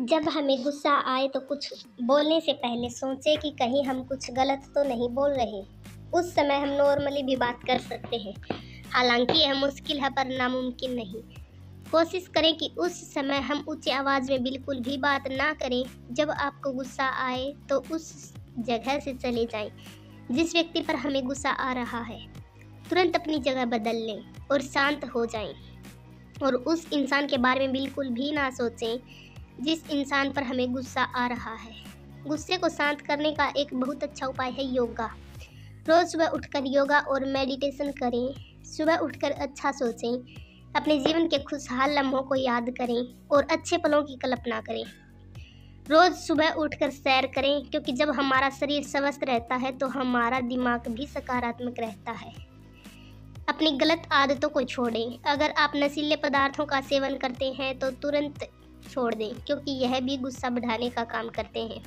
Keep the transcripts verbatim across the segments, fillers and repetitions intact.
जब हमें गुस्सा आए तो कुछ बोलने से पहले सोचें कि कहीं हम कुछ गलत तो नहीं बोल रहे। उस समय हम नॉर्मली भी बात कर सकते हैं, हालांकि यह मुश्किल है पर नामुमकिन नहीं। कोशिश करें कि उस समय हम ऊंची आवाज़ में बिल्कुल भी बात ना करें। जब आपको गुस्सा आए तो उस जगह से चले जाएं जिस व्यक्ति पर हमें गुस्सा आ रहा है। तुरंत अपनी जगह बदल लें और शांत हो जाएं, और उस इंसान के बारे में बिल्कुल भी ना सोचें जिस इंसान पर हमें गुस्सा आ रहा है। गुस्से को शांत करने का एक बहुत अच्छा उपाय है योगा। रोज़ सुबह उठकर योगा और मेडिटेशन करें। सुबह उठकर अच्छा सोचें, अपने जीवन के खुशहाल लम्हों को याद करें और अच्छे पलों की कल्पना करें। रोज़ सुबह उठकर सैर करें, क्योंकि जब हमारा शरीर स्वस्थ रहता है तो हमारा दिमाग भी सकारात्मक रहता है। अपनी गलत आदतों को छोड़ें। अगर आप नशीले पदार्थों का सेवन करते हैं तो तुरंत छोड़ दें, क्योंकि यह भी गुस्सा बढ़ाने का काम करते हैं।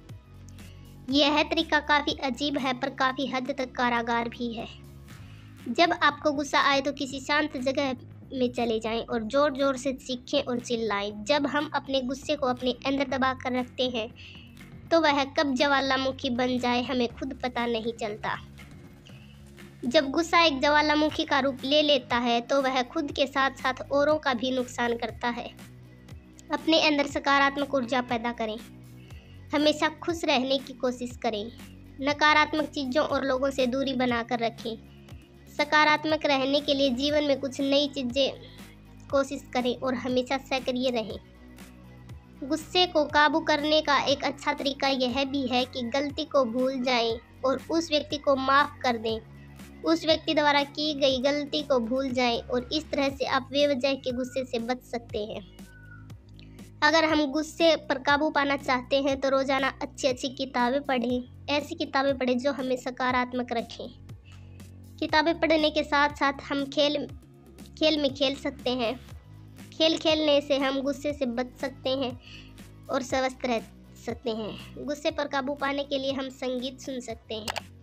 यह तरीका काफ़ी अजीब है पर काफ़ी हद तक कारागार भी है। जब आपको गुस्सा आए तो किसी शांत जगह में चले जाएं और ज़ोर ज़ोर से चीखें और चिल्लाएं। जब हम अपने गुस्से को अपने अंदर दबा कर रखते हैं तो वह कब ज्वालामुखी बन जाए हमें खुद पता नहीं चलता। जब गुस्सा एक ज्वालामुखी का रूप ले लेता है तो वह खुद के साथ साथ औरों का भी नुकसान करता है। अपने अंदर सकारात्मक ऊर्जा पैदा करें। हमेशा खुश रहने की कोशिश करें। नकारात्मक चीज़ों और लोगों से दूरी बनाकर रखें। सकारात्मक रहने के लिए जीवन में कुछ नई चीज़ें कोशिश करें और हमेशा सक्रिय रहें। गुस्से को काबू करने का एक अच्छा तरीका यह भी है कि गलती को भूल जाएं और उस व्यक्ति को माफ़ कर दें। उस व्यक्ति द्वारा की गई गलती को भूल जाएं और इस तरह से आप बेवजह के गुस्से से बच सकते हैं। अगर हम गुस्से पर काबू पाना चाहते हैं तो रोज़ाना अच्छी अच्छी किताबें पढ़ें। ऐसी किताबें पढ़ें जो हमें सकारात्मक रखें। किताबें पढ़ने के साथ साथ हम खेल खेल में खेल सकते हैं। खेल खेलने से हम गुस्से से बच सकते हैं और स्वस्थ रह सकते हैं। गुस्से पर काबू पाने के लिए हम संगीत सुन सकते हैं।